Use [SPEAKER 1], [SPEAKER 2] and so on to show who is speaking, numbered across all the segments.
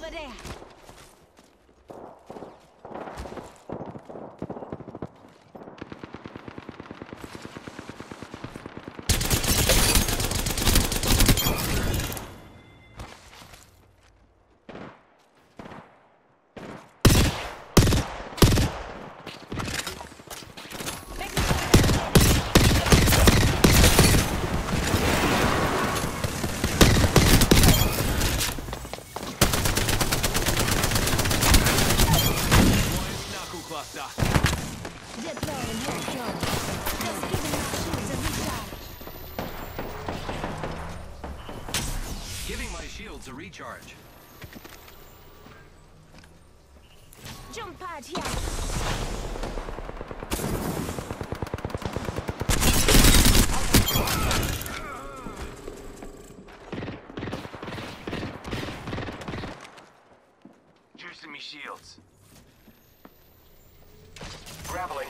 [SPEAKER 1] over there.
[SPEAKER 2] Giving my shields a recharge.
[SPEAKER 1] Jump pad here.
[SPEAKER 2] Juicing me shields. Grappling.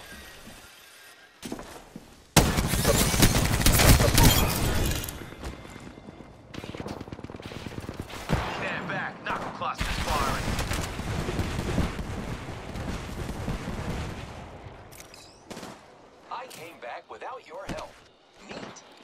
[SPEAKER 2] Stand back. Knuckle clusters firing. I came back without your help. Neat.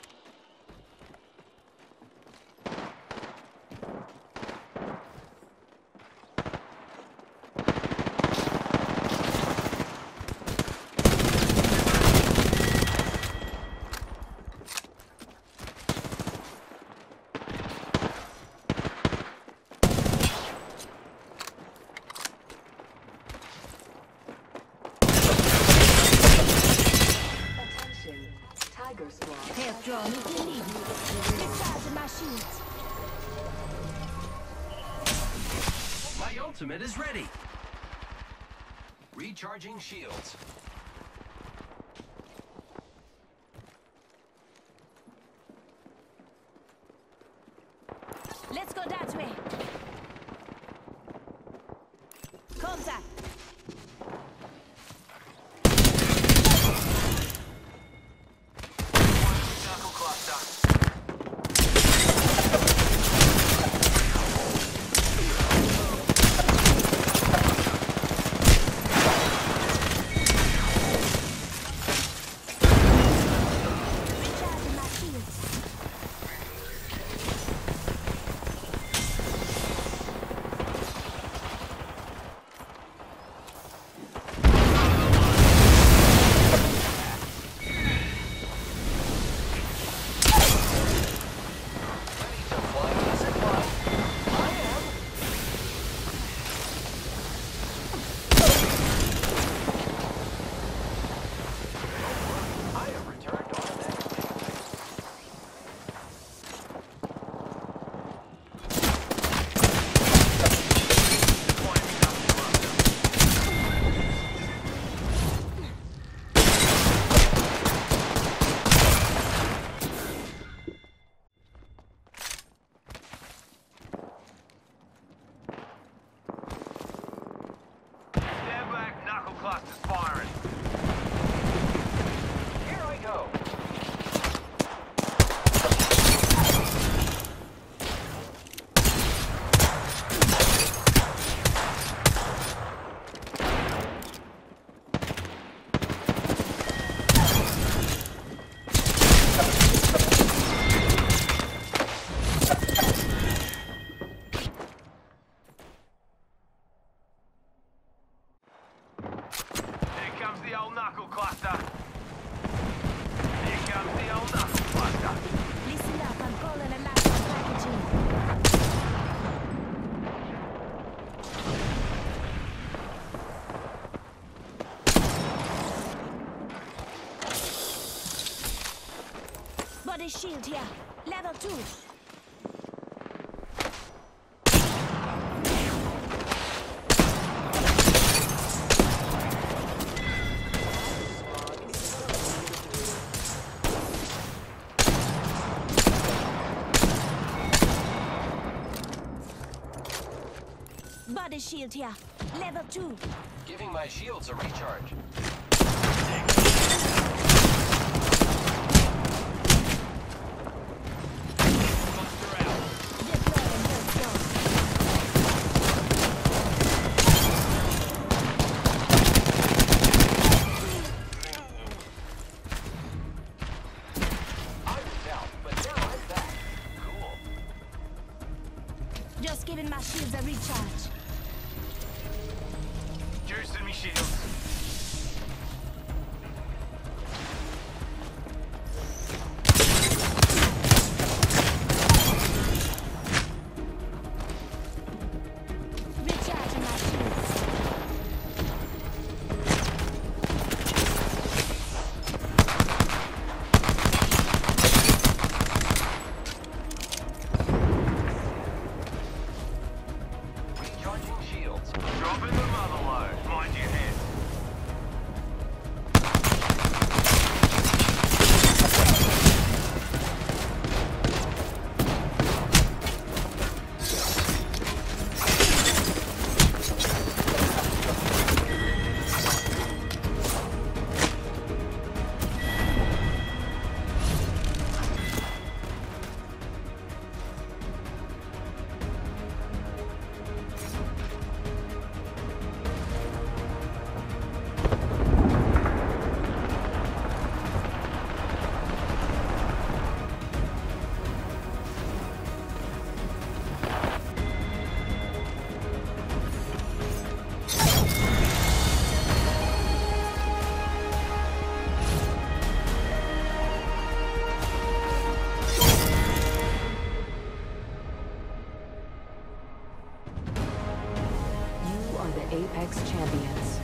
[SPEAKER 3] Tiger Squad.
[SPEAKER 1] Help draw me to leave. Recharging my shields.
[SPEAKER 2] My ultimate is ready. Recharging shields.
[SPEAKER 1] Let's go that way. Contact.
[SPEAKER 2] Knuckle cluster.
[SPEAKER 1] Recharging my shields.
[SPEAKER 2] Ready to fly the zipline. I have returned automatically. Deploying knuckle cluster. Stand back, knuckle clusters firing. Here I go. Here comes the old knuckle cluster. Here comes the old knuckle cluster.
[SPEAKER 1] Listen up, I'm calling a national packaging. Body shield here. Level 2. Body shield here. Level 2.
[SPEAKER 2] Giving my shields a recharge. Cluster out.
[SPEAKER 1] Deploying health zone. Giving my shields a recharge.
[SPEAKER 2] Juicing me shields.
[SPEAKER 1] Recharging my shields.
[SPEAKER 2] Recharging shields. Dropping the mother load. Mind your head.
[SPEAKER 3] You are the Apex Champions.